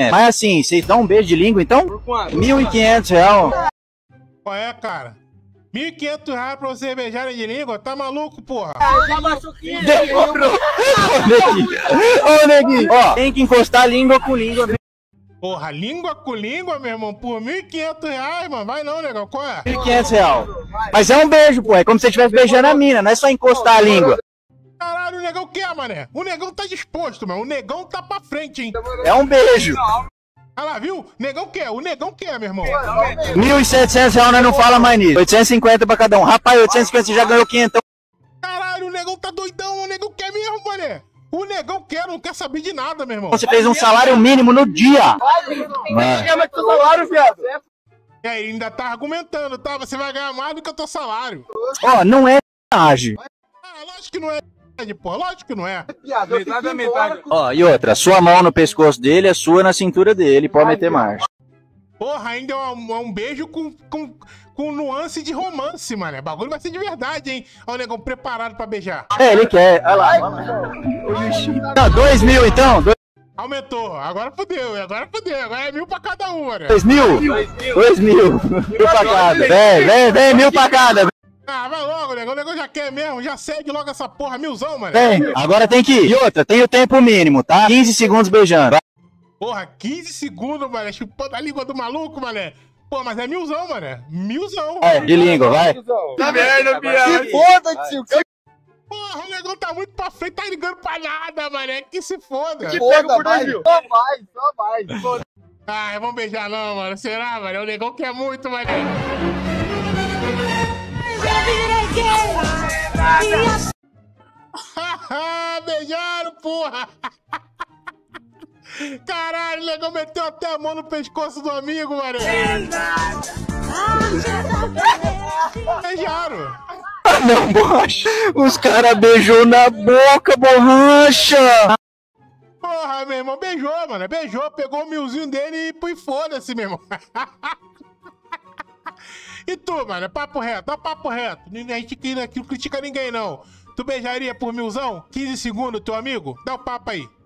Mas assim, vocês dão um beijo de língua, então? Por quanto? R$1.500. Qual é, cara? R$1.500 pra você beijarem de língua? Tá maluco, porra? Já baixou 15. Ô, neguinho, ó, tem que encostar língua com língua. Porra, língua com língua, meu irmão, por R$1.500, mano. Vai não, negão, qual é? R$1.500. Mas é um beijo, pô. É como se você estivesse beijando a mina, não é só encostar a língua. Caralho, o negão quer, mané. O negão tá disposto, mano. O negão tá pra frente, hein? É um beijo. Ah lá, viu? Negão quer, o negão quer, meu irmão. R$1.700 nós não fala mais nisso. 850 pra cada um. Rapaz, 850 você já ganhou 500. Caralho, o negão tá doidão. O negão quer mesmo, mané. O negão quer, não quer saber de nada, meu irmão. Você fez um salário mínimo no dia. Mano. Chama teu salário, viado. E aí, ainda tá argumentando, tá? Você vai ganhar mais do que o teu salário. Ó, não é verdade. Ah, lógico que não é, pô. Lógico que não é. Metade da metade. Ó, e outra, sua mão no pescoço dele é sua na cintura dele. Pode meter marcha. Porra, ainda é um beijo com nuance de romance, mano. O bagulho vai ser de verdade, hein? Ó, o negão preparado pra beijar. É, ele quer. Olha lá. Não, 2.000 então? Aumentou. Agora fodeu. Agora é 1.000 pra cada um, mano. 2.000? 2.000. 1.000 pra cada. Vem, 1.000 pra cada. Ah, vai logo, negão. O negão já quer mesmo. Já segue logo essa porra. 1.000zão, mano. Vem, agora tem que ir. E outra, tem o tempo mínimo, tá? 15 segundos beijando. Porra, 15 segundos, mané. Chupando a língua do maluco, mané. Pô, mas é 1.000zão, mané. 1.000zão. É, de língua, vai. Que merda, viado. Se foda, tio. Porra, o negão tá muito pra frente, tá ligando pra nada, mané. Que se foda. Que pega por vai. 2.000. Só vai. Ah, vamos beijar não, mano. Será, mano? O negão quer muito, mané. Beijaram, porra. Caralho, o negão meteu até a mão no pescoço do amigo, mané. Beijaram. Ah, não, borracha. Os caras beijou na boca, borracha. Porra, meu irmão, beijou, mano. Beijou, pegou o 1.000zinho dele e foda-se, meu irmão. E tu, mano, é papo reto, papo reto. A gente aqui não critica ninguém, não. Tu beijaria por 1.000zão? 15 segundos, teu amigo? Dá o papo aí.